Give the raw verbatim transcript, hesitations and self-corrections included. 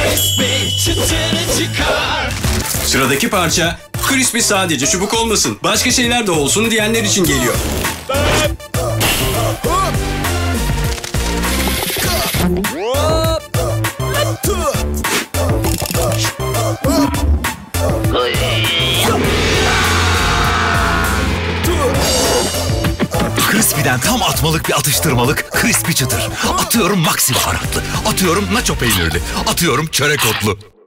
Krispi çıtırı çıkar. Sıradaki parça Krispi sadece çubuk olmasın, başka şeyler de olsun diyenler için geliyor. Krispi'den tam atmalık bir atıştırmalık Krispi çıtır. Atıyorum maksi baharatlı, atıyorum nacho peynirli, atıyorum çörek otlu.